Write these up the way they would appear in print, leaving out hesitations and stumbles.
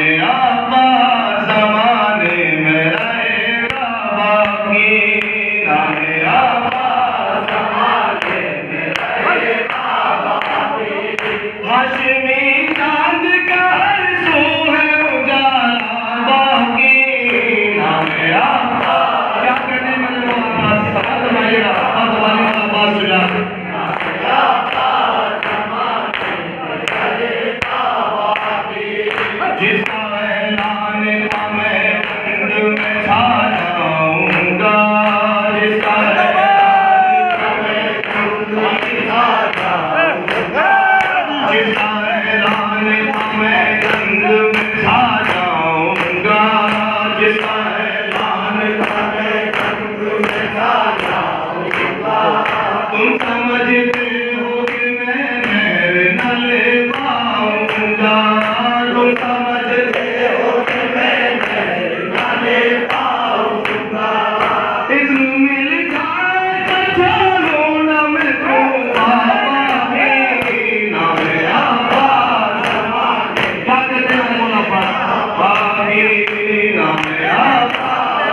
आपा ज़माने में रहेगा बाकी, नामे आपा ज़माने में रहेगा बाकी। हाशमी चांद का हर सू है उजाला बाकी, नामे आपा। क्या करने वाले वो आवाज़ समझ माइएगा, समझ वाली आवाज़ सुना। जिसका ऐलान था मैं जंग में छा जाऊंगा, जिसका ऐलान था मैं जंग में छा जाऊंगा, जिसका ऐलान था मैं जंग में छा जाऊंगा, जिसका ऐलान था मैं जंग में छा जाऊंगा। तुम समझते हो कि मैं मेर न ले पाऊंगा, तुम समझते हो कि मैं मेर न ले पाऊंगा। इज़्न मिल जाए तो छोड़ूं न मैं तुम्हारा बाकी, नामे आपा ज़माने। क्या कहते हैं मौला पाक? बाकी, नामे आपा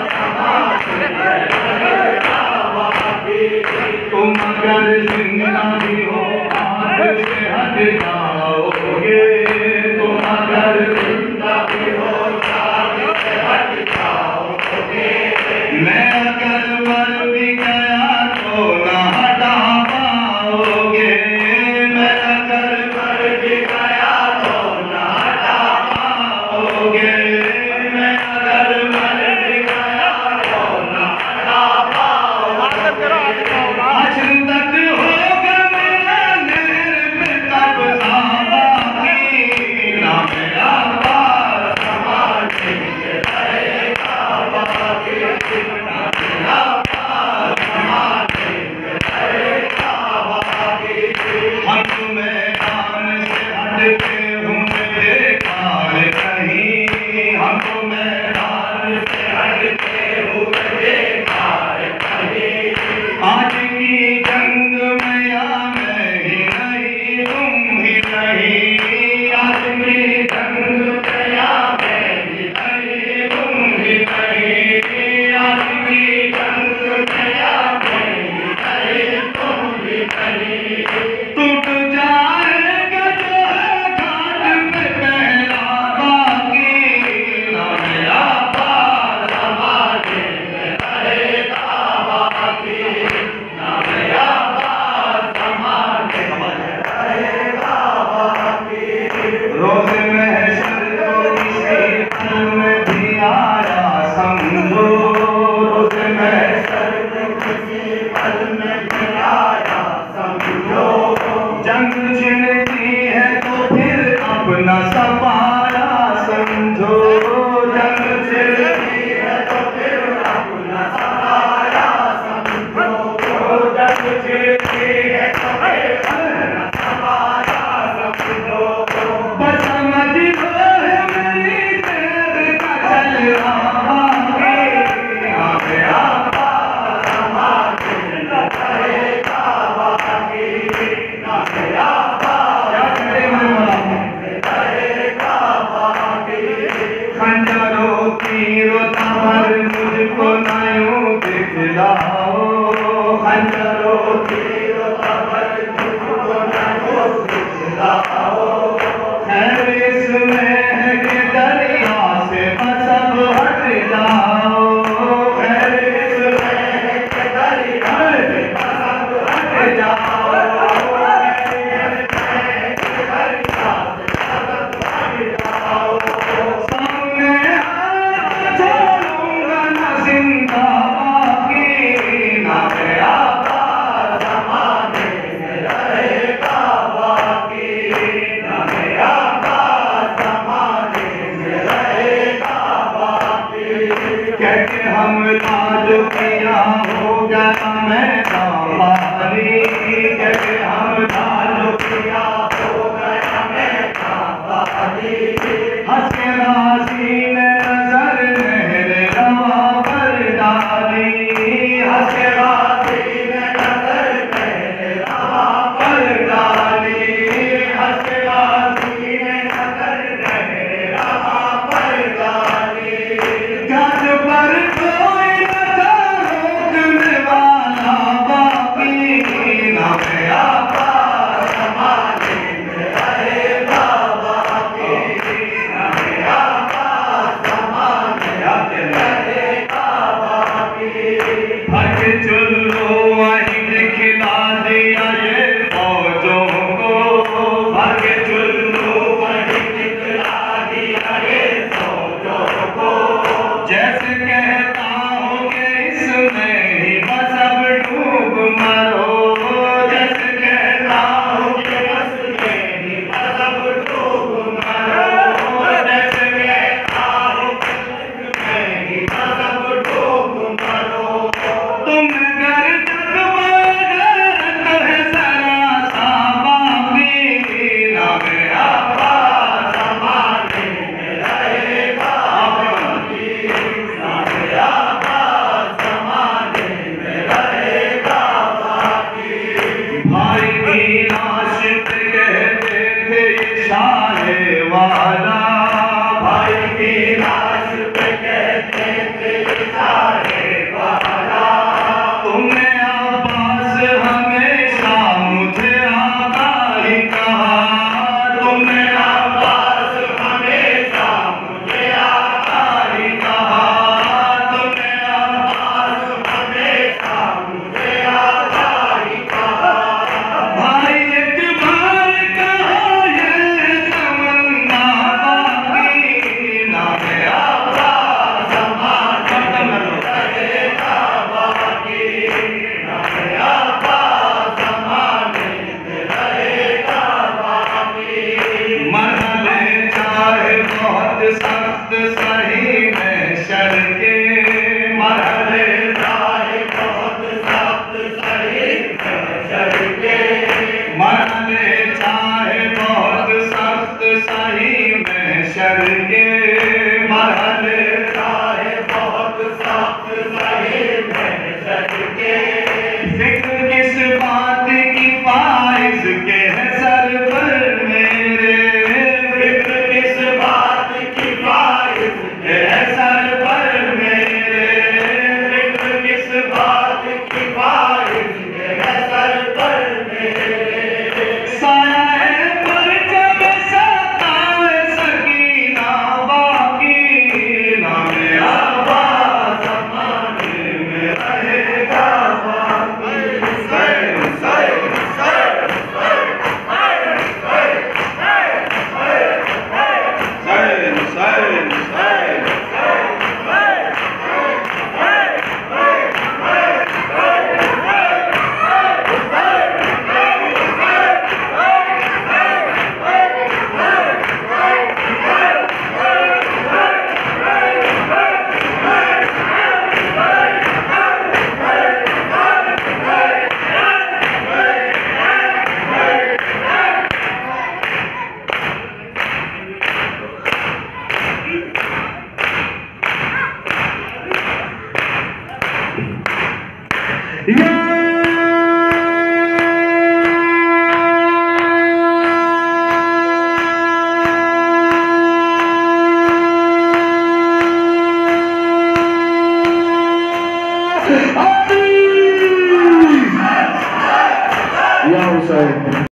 ज़माने रहेगा बाकी। तुम अगर जिंदा भी हो हाथ से हट जाओगे, तुम अगर जिंदा भी हो हाथ से हट जाओगे। मैं अगर मर भी गया तो न हटा पाओगे, मैं अगर मर भी गया तो न हटा पाओगे, मैं अगर मर भी गया तो न हटा पाओगे। आज तक होगा मेरा नहर पे कब्ज़ा बाकी, नामे आपा ज़माने में रहेगा बाकी, नामे आपा ज़माने में रहेगा बाकी। हम मैदान से हटके हुए बेकार कहीं, हम मैदान से हटके हुए बेकार कहीं। आज की जंग में या मैं ही नहीं तुम ही नहीं, आज की जंग में या मैं ही नहीं तुम ही नहीं, आज की जंग में या मैं ही नहीं तुम ही नहीं। टूट जाएगा जो है घाट पे पहला बाकी, नामे आपा ज़माने में रहेगा बाकी, नामे आपा ज़माने में रहेगा बाकी। रोज़े महशर को किसी पल में भी आया समझो, रोज़े महशर को किसी पल में भी आया समझो। जंग छिड़ती है तो फिर अपना सफाया समझो, जंग छिड़ती है तो फिर अपना सफाया समझो, जंग छिड़ती है तो फिर अपना सफाया समझो। बस समझ लो है मेरी तेर का चल रहा बाकी, नामे आपा ज़माने में रहेगा बाकी, नामे आपा रहेगा बाकी। खंजरों तीरों तमर मुझको न यूं दिखलाओ, खंजरों तीरों तमर मुझको न यूं दिखलाओ। खैर इसमें है कि दरिया से बस अब हट जाओ, खैर इसमें है कि दरिया से बस अब हट जाओ, सामने छोड़ूंगा न जिंदा बाकी, नामे आपा ज़माने में रहेगा बाकी, नामे आपा ज़माने में रहेगा बाकी। कहते हमला जो किया हो गया मैदान भारी, कहते हमला जो किया हो गया मैदान भारी। हंसे राज़ी ने नजर मेरे रवा पर डाली, हंसे राज़ी ने नजर मेरे रवा पर डाली, हंसे राज़ी ने नजर मेरे रवा या हुसैन।